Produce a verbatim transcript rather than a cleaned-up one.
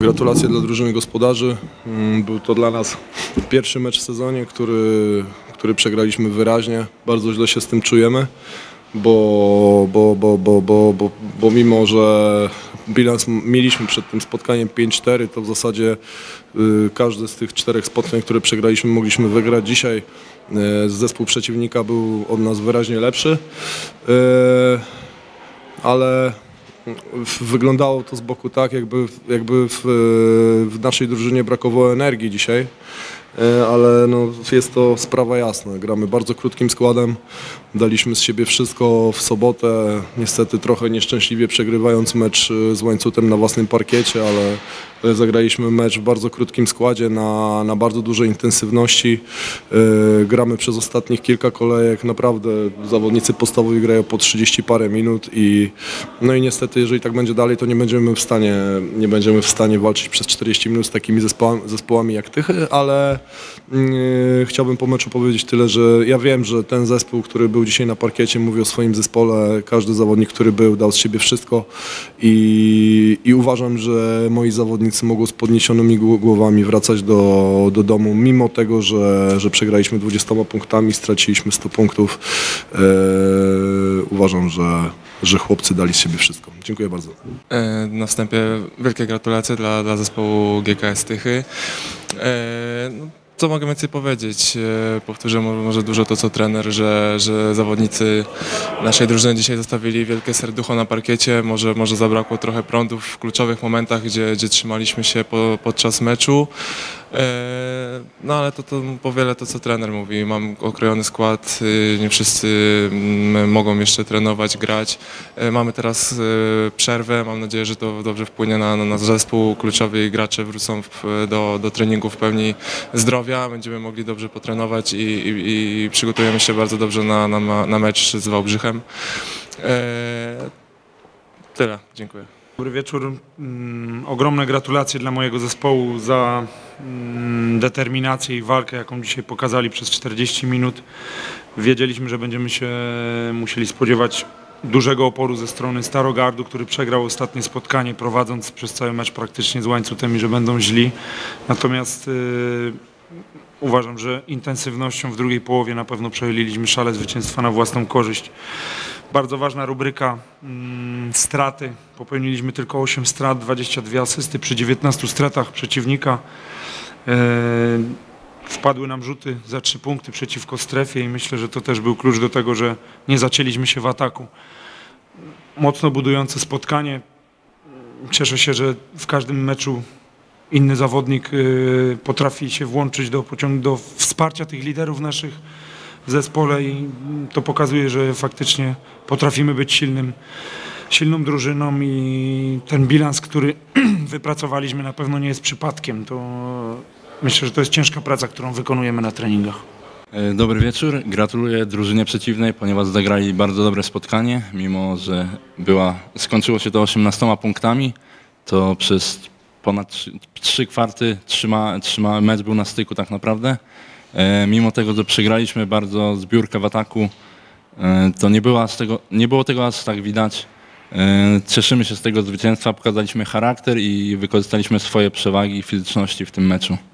Gratulacje dla drużyny gospodarzy. Był to dla nas pierwszy mecz w sezonie, który, który przegraliśmy wyraźnie. Bardzo źle się z tym czujemy, bo, bo, bo, bo, bo, bo, bo mimo, że bilans mieliśmy przed tym spotkaniem pięć cztery, to w zasadzie y, każde z tych czterech spotkań, które przegraliśmy, mogliśmy wygrać. Dzisiaj y, zespół przeciwnika był od nas wyraźnie lepszy, y, ale wyglądało to z boku tak, jakby, jakby w, w naszej drużynie brakowało energii dzisiaj, ale no, jest to sprawa jasna. Gramy bardzo krótkim składem, daliśmy z siebie wszystko w sobotę, niestety trochę nieszczęśliwie przegrywając mecz z Łańcutem na własnym parkiecie, ale zagraliśmy mecz w bardzo krótkim składzie, na, na bardzo dużej intensywności. Yy, gramy przez ostatnich kilka kolejek, naprawdę zawodnicy podstawowi grają po trzydzieści parę minut i no i niestety jeżeli tak będzie dalej, to nie będziemy w stanie, nie będziemy w stanie walczyć przez czterdzieści minut z takimi zespołami, zespołami jak Tychy, ale yy, chciałbym po meczu powiedzieć tyle, że ja wiem, że ten zespół, który był dzisiaj na parkiecie, mówi o swoim zespole, każdy zawodnik, który był, dał z siebie wszystko i, i uważam, że moi zawodnicy mogą z podniesionymi głowami wracać do, do domu, mimo tego, że, że przegraliśmy dwudziestoma punktami, straciliśmy sto punktów. Eee, uważam, że, że chłopcy dali z siebie wszystko. Dziękuję bardzo. E, na wstępie wielkie gratulacje dla, dla zespołu G K S Tychy. E, no, co mogę więcej powiedzieć? E, powtórzę może dużo to, co trener, że, że zawodnicy naszej drużyny dzisiaj zostawili wielkie serducho na parkiecie. Może, może zabrakło trochę prądu w kluczowych momentach, gdzie, gdzie trzymaliśmy się po, podczas meczu. E, no ale to, to powiele to, co trener mówi. Mam okrojony skład, nie wszyscy mogą jeszcze trenować, grać. E, mamy teraz e, przerwę. Mam nadzieję, że to dobrze wpłynie na, na nasz zespół. Kluczowi gracze wrócą w, do, do treningu w pełni zdrowia. Będziemy mogli dobrze potrenować i, i, i przygotujemy się bardzo dobrze na, na, na mecz z Wałbrzychem. E, tyle. Dziękuję. Dobry wieczór. Mm, ogromne gratulacje dla mojego zespołu za mm, determinację i walkę, jaką dzisiaj pokazali przez czterdzieści minut. Wiedzieliśmy, że będziemy się musieli spodziewać dużego oporu ze strony Starogardu, który przegrał ostatnie spotkanie, prowadząc przez cały mecz praktycznie z Łańcutem i że będą źli. Natomiast yy, uważam, że intensywnością w drugiej połowie na pewno przejęliśmy szale zwycięstwa na własną korzyść. Bardzo ważna rubryka mm, straty. Popełniliśmy tylko osiem strat, dwadzieścia dwie asysty przy dziewiętnastu stratach przeciwnika. E, wpadły nam rzuty za trzy punkty przeciwko strefie i myślę, że to też był klucz do tego, że nie zacięliśmy się w ataku. Mocno budujące spotkanie. Cieszę się, że w każdym meczu inny zawodnik y, potrafi się włączyć do, do wsparcia tych liderów naszych w zespole i to pokazuje, że faktycznie potrafimy być silnym, silną drużyną i ten bilans, który wypracowaliśmy, na pewno nie jest przypadkiem. To myślę, że to jest ciężka praca, którą wykonujemy na treningach. Dobry wieczór. Gratuluję drużynie przeciwnej, ponieważ zagrali bardzo dobre spotkanie, mimo że była, skończyło się to osiemnastoma punktami, to przez ponad trzy, trzy kwarty trzyma, trzyma, mecz był na styku tak naprawdę. E, mimo tego, że przegraliśmy bardzo zbiórkę w ataku, e, to nie, była z tego, nie było tego aż tak widać. E, cieszymy się z tego zwycięstwa, pokazaliśmy charakter i wykorzystaliśmy swoje przewagi i fizyczności w tym meczu.